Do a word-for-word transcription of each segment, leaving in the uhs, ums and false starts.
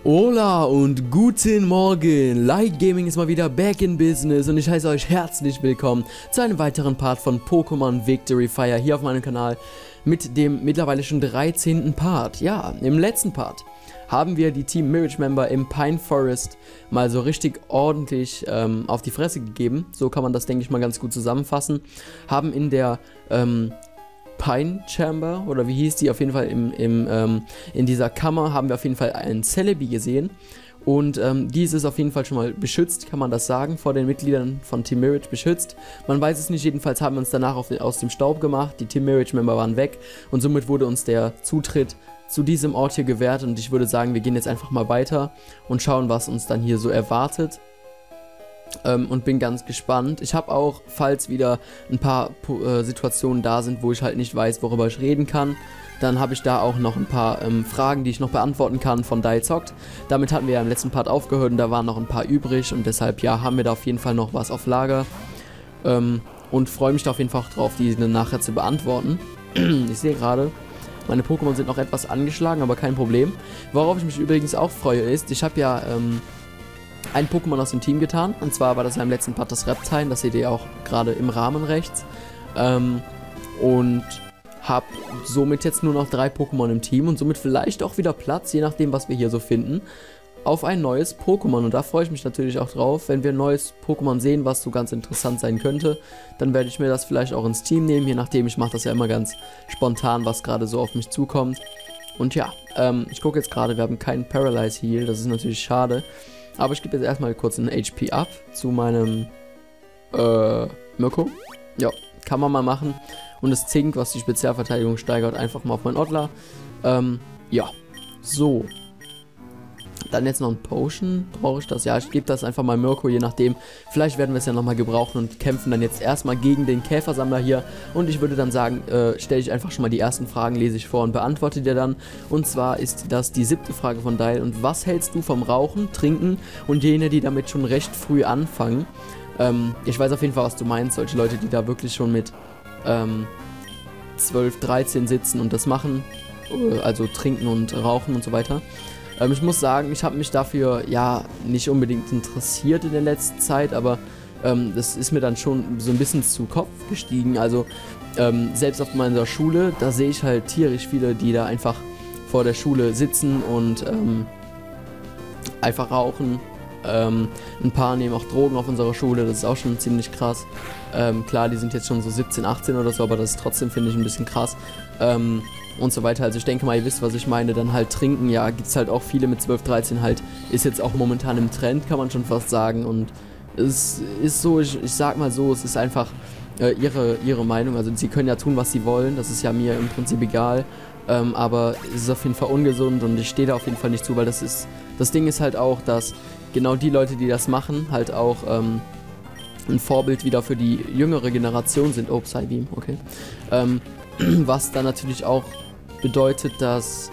Hola und guten Morgen, Light Gaming ist mal wieder back in business und ich heiße euch herzlich willkommen zu einem weiteren Part von Pokémon Victory Fire hier auf meinem Kanal mit dem mittlerweile schon dreizehnten Part. Ja, im letzten Part haben wir die Team Mirage Member im Pine Forest mal so richtig ordentlich ähm, auf die Fresse gegeben, so kann man das denke ich mal ganz gut zusammenfassen, haben in der ähm, Pine Chamber, oder wie hieß die, auf jeden Fall im, im, ähm, in dieser Kammer haben wir auf jeden Fall einen Celebi gesehen und ähm, dies ist auf jeden Fall schon mal beschützt, kann man das sagen, vor den Mitgliedern von Team Mirage beschützt. Man weiß es nicht, jedenfalls haben wir uns danach auf den, aus dem Staub gemacht, die Team Mirage Member waren weg und somit wurde uns der Zutritt zu diesem Ort hier gewährt und ich würde sagen, wir gehen jetzt einfach mal weiter und schauen, was uns dann hier so erwartet. Ähm, und bin ganz gespannt. Ich habe auch, falls wieder ein paar äh, Situationen da sind, wo ich halt nicht weiß, worüber ich reden kann, dann habe ich da auch noch ein paar ähm, Fragen, die ich noch beantworten kann von Dialzockt. Damit hatten wir ja im letzten Part aufgehört und da waren noch ein paar übrig und deshalb, ja, haben wir da auf jeden Fall noch was auf Lager. Ähm, und freue mich da auf jeden Fall auch drauf, die dann nachher zu beantworten. Ich sehe gerade, meine Pokémon sind noch etwas angeschlagen, aber kein Problem. Worauf ich mich übrigens auch freue ist, ich habe ja ähm, ein Pokémon aus dem Team getan, und zwar war das ja im letzten Part das Reptile, das seht ihr auch gerade im Rahmen rechts, ähm, und habe somit jetzt nur noch drei Pokémon im Team und somit vielleicht auch wieder Platz, je nachdem was wir hier so finden, auf ein neues Pokémon und da freue ich mich natürlich auch drauf, wenn wir ein neues Pokémon sehen, was so ganz interessant sein könnte, dann werde ich mir das vielleicht auch ins Team nehmen, je nachdem, ich mache das ja immer ganz spontan, was gerade so auf mich zukommt. Und ja, ähm, ich gucke jetzt gerade, wir haben keinen Paralyze Heal, das ist natürlich schade. Aber ich gebe jetzt erstmal kurz einen H P ab zu meinem äh, Mirko. Ja, kann man mal machen. Und das Zink, was die Spezialverteidigung steigert, einfach mal auf meinen Oddler. Ähm, ja, so. Dann jetzt noch ein Potion. Brauche ich das? Ja, ich gebe das einfach mal Mirko, je nachdem. Vielleicht werden wir es ja nochmal gebrauchen und kämpfen dann jetzt erstmal gegen den Käfersammler hier. Und ich würde dann sagen, äh, stelle ich einfach schon mal die ersten Fragen, lese ich vor und beantworte dir dann. Und zwar ist das die siebte Frage von Dial. Und was hältst du vom Rauchen, Trinken und jene, die damit schon recht früh anfangen? Ähm, ich weiß auf jeden Fall, was du meinst. Solche Leute, die da wirklich schon mit ähm, zwölf, dreizehn sitzen und das machen. Äh, also trinken und rauchen und so weiter. Ähm, ich muss sagen, ich habe mich dafür ja nicht unbedingt interessiert in der letzten Zeit, aber ähm, das ist mir dann schon so ein bisschen zu Kopf gestiegen. Also ähm, selbst auf meiner Schule, da sehe ich halt tierisch viele, die da einfach vor der Schule sitzen und ähm, einfach rauchen. Ähm, ein paar nehmen auch Drogen auf unserer Schule, das ist auch schon ziemlich krass. Ähm, klar, die sind jetzt schon so siebzehn, achtzehn oder so, aber das ist trotzdem, finde ich, ein bisschen krass. Ähm, und so weiter, also ich denke mal, ihr wisst, was ich meine, dann halt trinken, ja, gibt es halt auch viele mit zwölf, dreizehn halt, ist jetzt auch momentan im Trend, kann man schon fast sagen und es ist so, ich, ich sag mal so, es ist einfach äh, ihre, ihre Meinung, also sie können ja tun, was sie wollen, das ist ja mir im Prinzip egal, ähm, aber es ist auf jeden Fall ungesund und ich stehe da auf jeden Fall nicht zu, weil das ist, das Ding ist halt auch, dass genau die Leute, die das machen, halt auch ähm, ein Vorbild wieder für die jüngere Generation sind, oh, Psybeam, okay, ähm, was dann natürlich auch bedeutet, dass,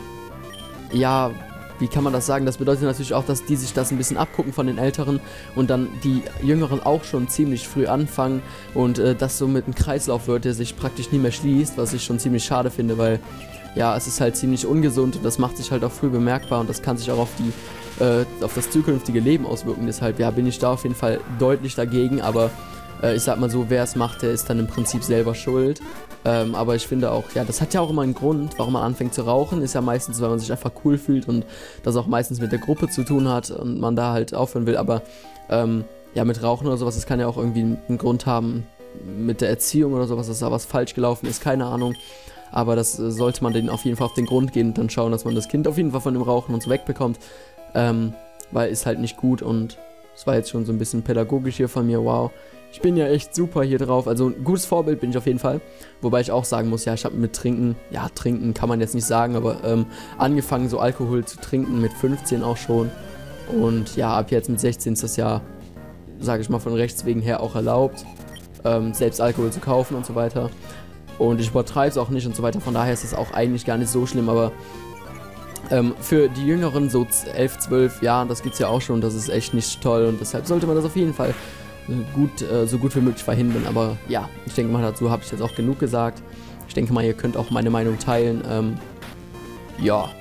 ja, wie kann man das sagen, das bedeutet natürlich auch, dass die sich das ein bisschen abgucken von den Älteren und dann die Jüngeren auch schon ziemlich früh anfangen und äh, das so mit einem Kreislauf wird, der sich praktisch nie mehr schließt, was ich schon ziemlich schade finde, weil, ja, es ist halt ziemlich ungesund und das macht sich halt auch früh bemerkbar und das kann sich auch auf die, äh, auf das zukünftige Leben auswirken, deshalb, ja, bin ich da auf jeden Fall deutlich dagegen, aber äh, ich sag mal so, wer es macht, der ist dann im Prinzip selber schuld. Ähm, aber ich finde auch, ja, das hat ja auch immer einen Grund, warum man anfängt zu rauchen, ist ja meistens, weil man sich einfach cool fühlt und das auch meistens mit der Gruppe zu tun hat und man da halt aufhören will, aber ähm, ja, mit Rauchen oder sowas, das kann ja auch irgendwie einen Grund haben mit der Erziehung oder sowas, dass da was falsch gelaufen ist, keine Ahnung, aber das äh, sollte man denen auf jeden Fall auf den Grund gehen und dann schauen, dass man das Kind auf jeden Fall von dem Rauchen und so wegbekommt, ähm, weil ist halt nicht gut und das war jetzt schon so ein bisschen pädagogisch hier von mir, wow. Ich bin ja echt super hier drauf, also ein gutes Vorbild bin ich auf jeden Fall, wobei ich auch sagen muss, ja, ich habe mit Trinken, ja, Trinken kann man jetzt nicht sagen, aber ähm, angefangen so Alkohol zu trinken mit fünfzehn auch schon und ja, ab jetzt mit sechzehn ist das ja, sage ich mal, von Rechts wegen her auch erlaubt, ähm, selbst Alkohol zu kaufen und so weiter und ich übertreibe es auch nicht und so weiter, von daher ist es auch eigentlich gar nicht so schlimm, aber ähm, für die Jüngeren, so elf, zwölf Jahren, das gibt es ja auch schon, das ist echt nicht toll und deshalb sollte man das auf jeden Fall gut, äh, so gut wie möglich verhindern, aber ja, ich denke mal, dazu habe ich jetzt auch genug gesagt. Ich denke mal, ihr könnt auch meine Meinung teilen. Ähm, ja,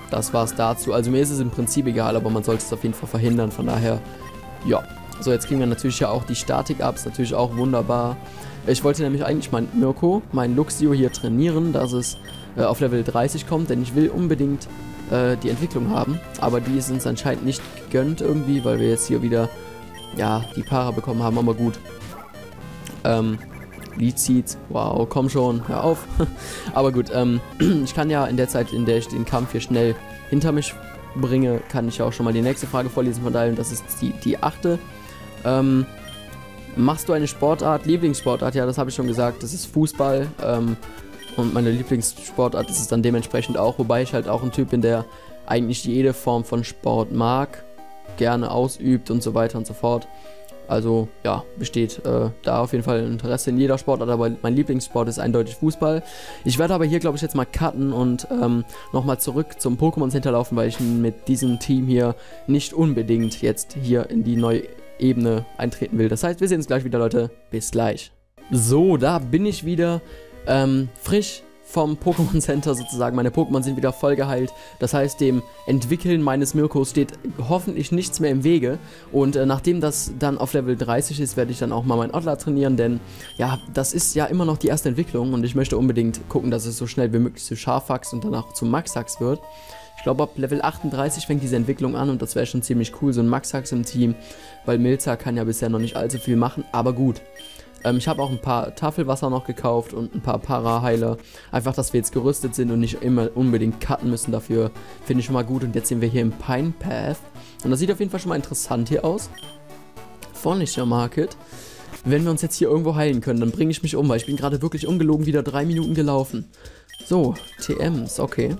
das war's dazu. Also mir ist es im Prinzip egal, aber man sollte es auf jeden Fall verhindern, von daher, ja. So, jetzt kriegen wir natürlich ja auch die Statik-Ups, natürlich auch wunderbar. Ich wollte nämlich eigentlich mein Mirko, mein Luxio hier trainieren, dass es äh, auf Level dreißig kommt, denn ich will unbedingt äh, die Entwicklung haben. Aber die ist uns anscheinend nicht gegönnt irgendwie, weil wir jetzt hier wieder, ja, die Para bekommen haben, aber gut. Ähm, Lead Seeds, wow, komm schon, hör auf. Aber gut, ähm, ich kann ja in der Zeit, in der ich den Kampf hier schnell hinter mich bringe, kann ich ja auch schon mal die nächste Frage vorlesen von daher, und das ist die, die achte. Ähm, machst du eine Sportart, Lieblingssportart? Ja, das habe ich schon gesagt, das ist Fußball. Ähm, und meine Lieblingssportart ist es dann dementsprechend auch, wobei ich halt auch ein Typ bin, der eigentlich jede Form von Sport mag, gerne ausübt und so weiter und so fort. Also ja, besteht äh, da auf jeden Fall Interesse in jeder Sportart, aber mein Lieblingssport ist eindeutig Fußball. Ich werde aber hier, glaube ich, jetzt mal cutten und ähm, nochmal zurück zum Pokémon Center laufen, weil ich mit diesem Team hier nicht unbedingt jetzt hier in die neue Ebene eintreten will. Das heißt, wir sehen uns gleich wieder, Leute. Bis gleich. So, da bin ich wieder ähm, frisch vom Pokémon Center sozusagen. Meine Pokémon sind wieder voll geheilt. Das heißt, dem Entwickeln meines Mirkos steht hoffentlich nichts mehr im Wege. Und äh, nachdem das dann auf Level dreißig ist, werde ich dann auch mal mein Oddla trainieren. Denn ja, das ist ja immer noch die erste Entwicklung. Und ich möchte unbedingt gucken, dass es so schnell wie möglich zu Scharfax und danach zu Maxax wird. Ich glaube, ab Level achtunddreißig fängt diese Entwicklung an. Und das wäre schon ziemlich cool, so ein Maxax im Team. Weil Milza kann ja bisher noch nicht allzu viel machen. Aber gut. Ich habe auch ein paar Tafelwasser noch gekauft und ein paar Para-Heiler. Einfach, dass wir jetzt gerüstet sind und nicht immer unbedingt cutten müssen dafür. Finde ich schon mal gut. Und jetzt sind wir hier im Pine Path. Und das sieht auf jeden Fall schon mal interessant hier aus. Furniture Market. Wenn wir uns jetzt hier irgendwo heilen können, dann bringe ich mich um, weil ich bin gerade wirklich ungelogen wieder drei Minuten gelaufen. So, T Ms, okay.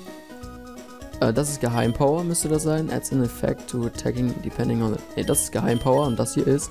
Äh, das ist Geheimpower, müsste das sein. Adds an effect to attacking depending on the... Ne, das ist Geheimpower und das hier ist...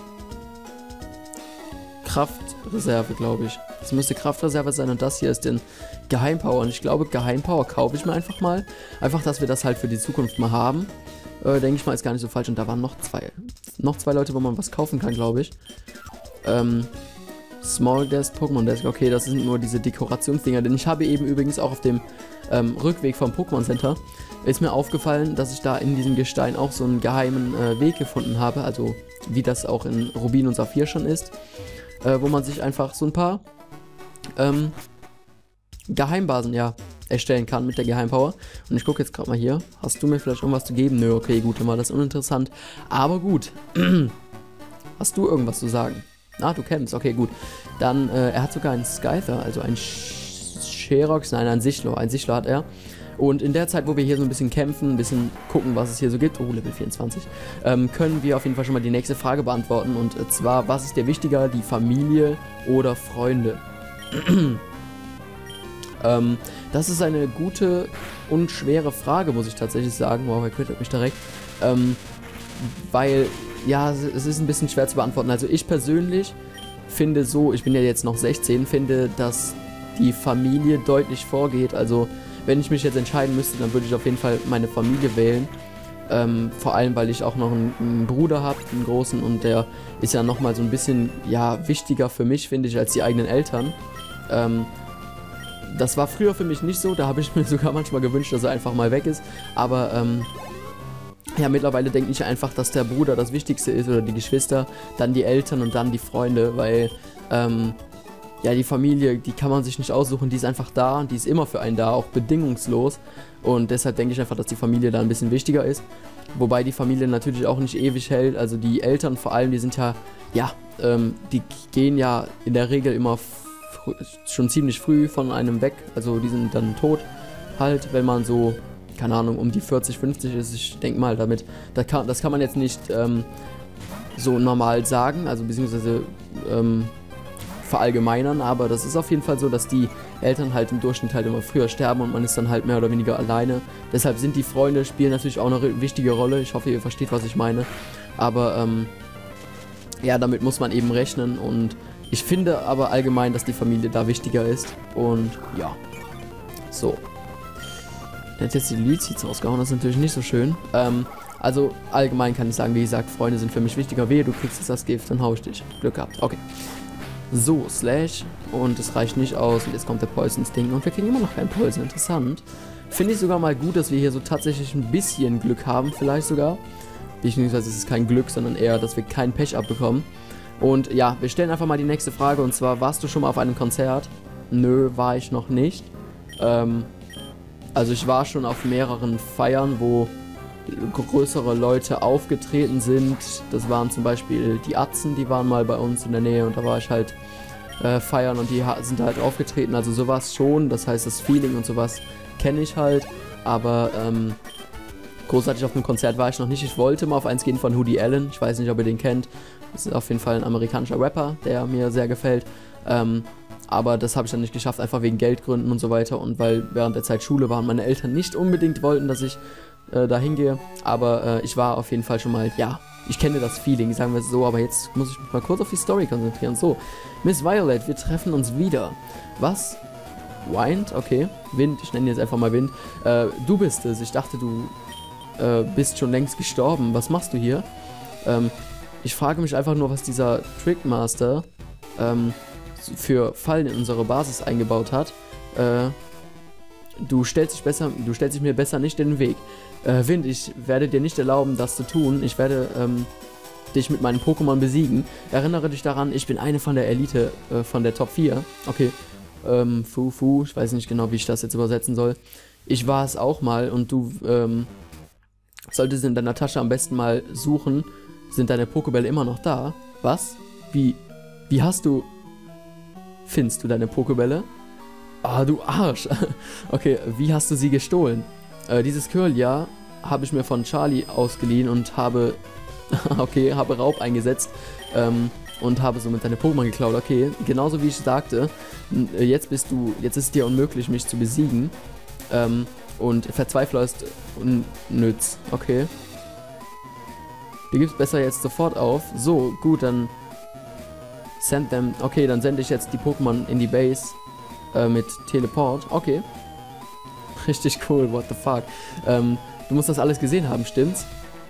Kraftreserve, glaube ich. Das müsste Kraftreserve sein und das hier ist den Geheimpower. Und ich glaube, Geheimpower kaufe ich mir einfach mal. Einfach, dass wir das halt für die Zukunft mal haben. Äh, denke ich mal, ist gar nicht so falsch. Und da waren noch zwei. Noch zwei Leute, wo man was kaufen kann, glaube ich. Ähm, Small Desk, Pokémon Desk. Okay, das sind nur diese Dekorationsdinger. Denn ich habe eben übrigens auch auf dem ähm, Rückweg vom Pokémon Center ist mir aufgefallen, dass ich da in diesem Gestein auch so einen geheimen äh, Weg gefunden habe. Also, wie das auch in Rubin und Saphir schon ist. Äh, wo man sich einfach so ein paar ähm, Geheimbasen, ja, erstellen kann mit der Geheimpower. Und ich gucke jetzt gerade mal hier. Hast du mir vielleicht irgendwas zu geben? Nö, okay, gut, dann war das uninteressant. Aber gut. Hast du irgendwas zu sagen? Ah, du kämpfst, okay, gut. Dann, äh, er hat sogar einen Scyther, also ein Sherox, nein, ein Sichlo. Ein Sichlo hat er. Und in der Zeit, wo wir hier so ein bisschen kämpfen, ein bisschen gucken, was es hier so gibt, oh, Level vierundzwanzig, ähm, können wir auf jeden Fall schon mal die nächste Frage beantworten. Und äh, zwar, was ist dir wichtiger, die Familie oder Freunde? ähm, das ist eine gute und schwere Frage, muss ich tatsächlich sagen. Wow, er quittet mich direkt. Ähm, weil, ja, es ist ein bisschen schwer zu beantworten. Also ich persönlich finde so, ich bin ja jetzt noch sechzehn, finde, dass die Familie deutlich vorgeht. Also wenn ich mich jetzt entscheiden müsste, dann würde ich auf jeden Fall meine Familie wählen. Ähm, vor allem, weil ich auch noch einen, einen Bruder habe, einen großen, und der ist ja nochmal so ein bisschen, ja, wichtiger für mich, finde ich, als die eigenen Eltern. Ähm, das war früher für mich nicht so, da habe ich mir sogar manchmal gewünscht, dass er einfach mal weg ist. Aber, ähm, ja, mittlerweile denke ich einfach, dass der Bruder das Wichtigste ist, oder die Geschwister, dann die Eltern und dann die Freunde, weil, ähm, ja, die Familie, die kann man sich nicht aussuchen, die ist einfach da und die ist immer für einen da, auch bedingungslos. Und deshalb denke ich einfach, dass die Familie da ein bisschen wichtiger ist. Wobei die Familie natürlich auch nicht ewig hält, also die Eltern vor allem, die sind ja, ja, ähm, die gehen ja in der Regel immer schon ziemlich früh von einem weg, also die sind dann tot halt, wenn man so, keine Ahnung, um die vierzig, fünfzig ist. Ich denke mal damit, das kann, das kann man jetzt nicht ähm, so normal sagen, also beziehungsweise ähm, verallgemeinern, aber das ist auf jeden Fall so, dass die Eltern halt im Durchschnitt halt immer früher sterben und man ist dann halt mehr oder weniger alleine. Deshalb sind die Freunde, spielen natürlich auch eine wichtige Rolle. Ich hoffe, ihr versteht, was ich meine. Aber ähm, ja, damit muss man eben rechnen, und ich finde aber allgemein, dass die Familie da wichtiger ist. Und ja, so. Der hat jetzt die Lead-Seeds rausgehauen, das ist natürlich nicht so schön. Ähm, also allgemein kann ich sagen, wie gesagt, Freunde sind für mich wichtiger. Wehe, du kriegst jetzt das Gift, dann hau ich dich. Glück gehabt, okay. So, Slash, und es reicht nicht aus, und jetzt kommt der Poison-Sting, und wir kriegen immer noch kein Poison, interessant. Finde ich sogar mal gut, dass wir hier so tatsächlich ein bisschen Glück haben, vielleicht sogar. Beziehungsweise es ist kein Glück, sondern eher, dass wir kein Pech abbekommen. Und ja, wir stellen einfach mal die nächste Frage, und zwar, warst du schon mal auf einem Konzert? Nö, war ich noch nicht. Ähm, also ich war schon auf mehreren Feiern, wo größere Leute aufgetreten sind. Das waren zum Beispiel die Atzen, die waren mal bei uns in der Nähe, und da war ich halt äh, feiern, und die sind halt aufgetreten. Also sowas schon, das heißt, das Feeling und sowas kenne ich halt, aber ähm, großartig auf einem Konzert war ich noch nicht. Ich wollte mal auf eins gehen von Woody Allen. Ich weiß nicht, ob ihr den kennt. Das ist auf jeden Fall ein amerikanischer Rapper, der mir sehr gefällt. Ähm, aber das habe ich dann nicht geschafft, einfach wegen Geldgründen und so weiter. Und weil während der Zeit Schule war und meine Eltern nicht unbedingt wollten, dass ich äh, da hingehe. Aber äh, ich war auf jeden Fall schon mal, ja, ich kenne das Feeling, sagen wir es so. Aber jetzt muss ich mich mal kurz auf die Story konzentrieren. So, Miss Violet, wir treffen uns wieder. Was? Wind? Okay. Wind, ich nenne jetzt einfach mal Wind. Äh, du bist es. Ich dachte, du äh, bist schon längst gestorben. Was machst du hier? Ähm, ich frage mich einfach nur, was dieser Trickmaster ähm, für Fallen in unsere Basis eingebaut hat. Äh, du stellst dich besser, du stellst dich mir besser nicht in den Weg. Äh, Wind, ich werde dir nicht erlauben, das zu tun. Ich werde ähm, dich mit meinen Pokémon besiegen. Erinnere dich daran, ich bin eine von der Elite, äh, von der Top vier. Okay. Ähm, Fu Fu, ich weiß nicht genau, wie ich das jetzt übersetzen soll. Ich war es auch mal, und du ähm, solltest in deiner Tasche am besten mal suchen. Sind deine Pokébälle immer noch da? Was? Wie? Wie hast du... Findest du deine Pokébälle? Ah, du Arsch. Okay, wie hast du sie gestohlen? Äh, dieses Kirlia habe ich mir von Charlie ausgeliehen und habe... okay, habe Raub eingesetzt. Ähm... Und habe somit deine Pokémon geklaut. Okay, genauso wie ich sagte, jetzt bist du, jetzt ist es dir unmöglich, mich zu besiegen. Ähm, und Verzweifler ist unnütz. Okay. Du gibst besser jetzt sofort auf. So, gut, dann send them. Okay, dann sende ich jetzt die Pokémon in die Base äh, mit Teleport. Okay. Richtig cool, what the fuck. Ähm, du musst das alles gesehen haben, stimmt's?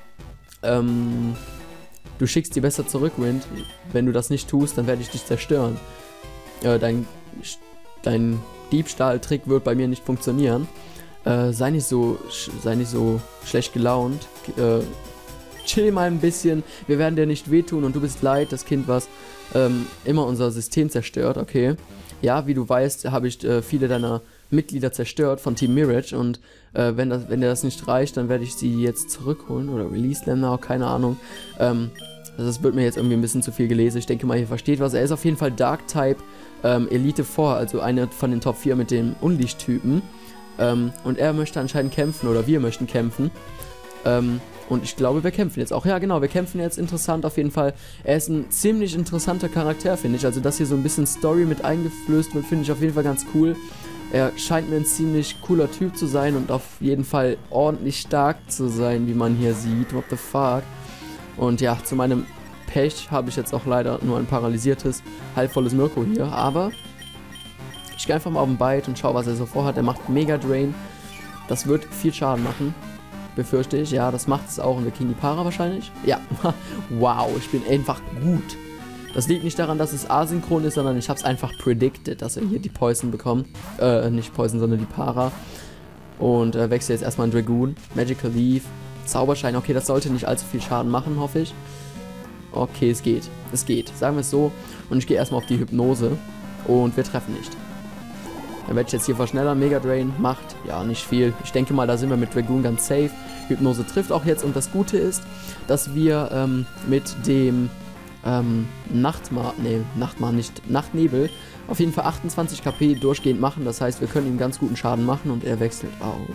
Ähm... Du schickst die besser zurück, Wind. Wenn du das nicht tust, dann werde ich dich zerstören. Äh, dein, dein Diebstahltrick wird bei mir nicht funktionieren. Äh, sei nicht so, sei nicht so schlecht gelaunt. Äh, chill mal ein bisschen. Wir werden dir nicht wehtun, und du bist leid, das Kind, was ähm, immer unser System zerstört. Okay. Ja, wie du weißt, habe ich äh, viele deiner Mitglieder zerstört von Team Mirage, und äh, wenn, das, wenn dir das nicht reicht, dann werde ich sie jetzt zurückholen oder release them now, keine Ahnung. Ähm, also das wird mir jetzt irgendwie ein bisschen zu viel gelesen. Ich denke mal, ihr versteht was. Er ist auf jeden Fall Dark-Type ähm, Elite vier, also eine von den Top vier mit dem Unlicht-Typen. Ähm, und er möchte anscheinend kämpfen, oder wir möchten kämpfen. Ähm, und ich glaube, wir kämpfen jetzt auch. Ja, genau, wir kämpfen jetzt. Interessant auf jeden Fall. Er ist ein ziemlich interessanter Charakter, finde ich. Also, dass hier so ein bisschen Story mit eingeflößt wird, finde ich auf jeden Fall ganz cool. Er scheint mir ein ziemlich cooler Typ zu sein und auf jeden Fall ordentlich stark zu sein, wie man hier sieht. What the fuck? Und ja, zu meinem Pech habe ich jetzt auch leider nur ein paralysiertes, halbvolles Mirko hier. Aber ich gehe einfach mal auf den Bite und schaue, was er so vorhat. Er macht Mega Drain. Das wird viel Schaden machen, befürchte ich. Ja, das macht es auch. Und wir kriegen die Para wahrscheinlich. Ja, wow, ich bin einfach gut. Das liegt nicht daran, dass es asynchron ist, sondern ich habe es einfach predicted, dass wir hier die Poison bekommen. Äh, nicht Poison, sondern die Para. Und äh, wechsle jetzt erstmal in Dragoon. Magical Leaf. Zauberschein. Okay, das sollte nicht allzu viel Schaden machen, hoffe ich. Okay, es geht. Es geht. Sagen wir es so. Und ich gehe erstmal auf die Hypnose. Und wir treffen nicht. Dann werde ich jetzt hier verschnellern. Mega Drain macht, ja, nicht viel. Ich denke mal, da sind wir mit Dragoon ganz safe. Hypnose trifft auch jetzt. Und das Gute ist, dass wir ähm, mit dem ähm, Nachtmar, nee, Nachtmar nicht, Nachtnebel auf jeden Fall achtundzwanzig KP durchgehend machen. Das heißt, wir können ihm ganz guten Schaden machen und er wechselt aus.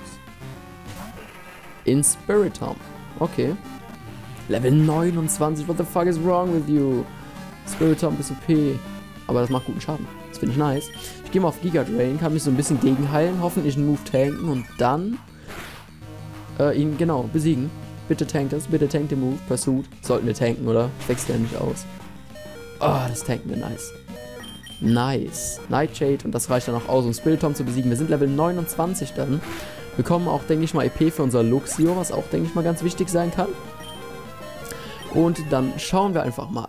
In Spiritomb. Okay. Level neunundzwanzig. What the fuck is wrong with you? Spiritomb ist O P. Aber das macht guten Schaden. Das finde ich nice. Ich gehe mal auf Giga Drain, kann mich so ein bisschen gegenheilen, hoffentlich einen Move tanken und dann äh, ihn, genau, besiegen. Bitte tankt das, bitte tankt den Move. Pursuit. Sollten wir tanken, oder? Wechselt er nicht aus. Oh, das tanken wir nice. Nice. Nightshade, und das reicht dann auch aus, um Spiritomb zu besiegen. Wir sind Level neunundzwanzig dann. Wir bekommen auch, denke ich mal, E P für unser Luxio, was auch, denke ich mal, ganz wichtig sein kann. Und dann schauen wir einfach mal.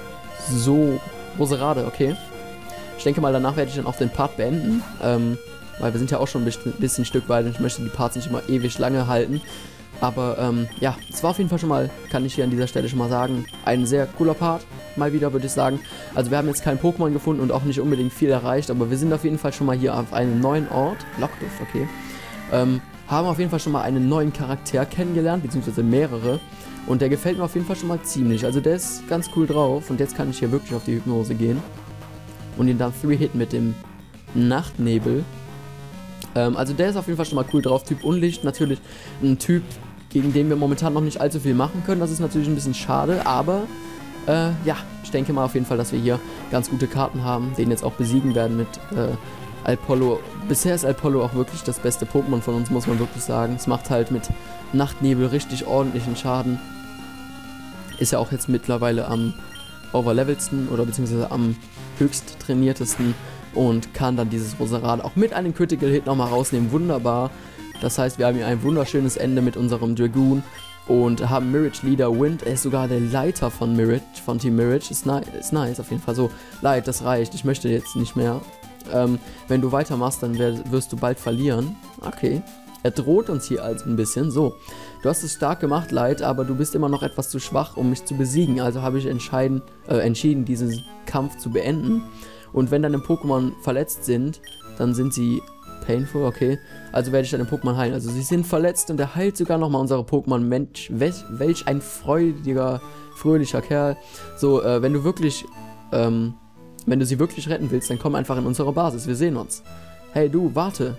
So, Roserade, okay. Ich denke mal, danach werde ich dann auch den Part beenden. Ähm, weil wir sind ja auch schon ein bisschen, bisschen Stück weit und ich möchte die Parts nicht immer ewig lange halten. Aber ähm, ja, es war auf jeden Fall schon mal, kann ich hier an dieser Stelle schon mal sagen, ein sehr cooler Part, mal wieder würde ich sagen. Also wir haben jetzt kein Pokémon gefunden und auch nicht unbedingt viel erreicht, aber wir sind auf jeden Fall schon mal hier auf einem neuen Ort, Lockduft, okay, ähm, haben auf jeden Fall schon mal einen neuen Charakter kennengelernt, beziehungsweise mehrere. Und der gefällt mir auf jeden Fall schon mal ziemlich, also der ist ganz cool drauf und jetzt kann ich hier wirklich auf die Hypnose gehen. Und ihn dann Three-Hit mit dem Nachtnebel. Ähm, also der ist auf jeden Fall schon mal cool drauf, Typ Unlicht, natürlich ein Typ, gegen den wir momentan noch nicht allzu viel machen können. Das ist natürlich ein bisschen schade, aber äh, ja, ich denke mal auf jeden Fall, dass wir hier ganz gute Karten haben, den jetzt auch besiegen werden mit äh, Alpollo. Bisher ist Alpollo auch wirklich das beste Pokémon von uns, muss man wirklich sagen. Es macht halt mit Nachtnebel richtig ordentlichen Schaden. Ist ja auch jetzt mittlerweile am overlevelsten oder beziehungsweise am höchst trainiertesten und kann dann dieses Roserade auch mit einem Critical Hit nochmal rausnehmen. Wunderbar. Das heißt, wir haben hier ein wunderschönes Ende mit unserem Dragoon und haben Mirage Leader Wind. Er ist sogar der Leiter von Mirage, von Team Mirage. Ist, ni ist nice auf jeden Fall. So, Light, das reicht. Ich möchte jetzt nicht mehr. Ähm, wenn du weitermachst, dann wirst du bald verlieren. Okay. Er droht uns hier also ein bisschen. So, du hast es stark gemacht, Light, aber du bist immer noch etwas zu schwach, um mich zu besiegen. Also habe ich entscheiden, äh, entschieden, diesen Kampf zu beenden. Und wenn deine Pokémon verletzt sind, dann sind sie painful, okay. Also werde ich deine Pokémon heilen. Also sie sind verletzt und er heilt sogar nochmal unsere Pokémon. Mensch, welch, welch ein freudiger, fröhlicher Kerl. So, äh, wenn du wirklich, ähm, wenn du sie wirklich retten willst, dann komm einfach in unsere Basis. Wir sehen uns. Hey, du, warte.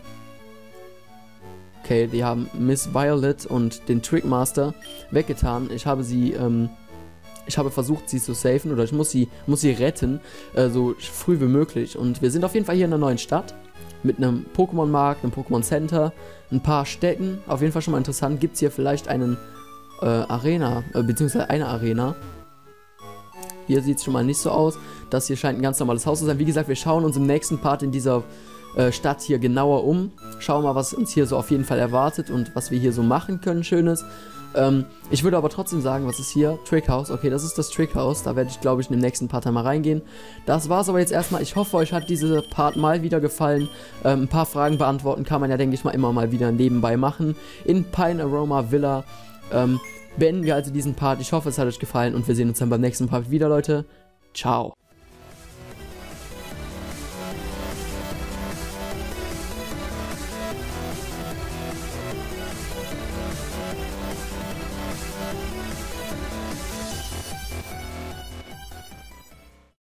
Okay, die haben Miss Violet und den Trickmaster weggetan. Ich habe sie, ähm, ich habe versucht, sie zu safen oder ich muss sie, muss sie retten, äh, so früh wie möglich. Und wir sind auf jeden Fall hier in einer neuen Stadt. Mit einem Pokémon-Markt, einem Pokémon-Center, ein paar Städten. Auf jeden Fall schon mal interessant. Gibt es hier vielleicht einen äh, Arena, äh, beziehungsweise eine Arena. Hier sieht es schon mal nicht so aus. Das hier scheint ein ganz normales Haus zu sein. Wie gesagt, wir schauen uns im nächsten Part in dieser äh, Stadt hier genauer um. Schauen mal, was uns hier so auf jeden Fall erwartet und was wir hier so machen können, Schönes. Ähm, ich würde aber trotzdem sagen, was ist hier? Trickhouse. Okay, das ist das Trickhouse. Da werde ich, glaube ich, in dem nächsten Part einmal reingehen. Das war's aber jetzt erstmal. Ich hoffe, euch hat dieser Part mal wieder gefallen. Ähm, ein paar Fragen beantworten kann man ja, denke ich mal, immer mal wieder nebenbei machen. In Pine Aroma Villa ähm, beenden wir also diesen Part. Ich hoffe, es hat euch gefallen und wir sehen uns dann beim nächsten Part wieder, Leute. Ciao.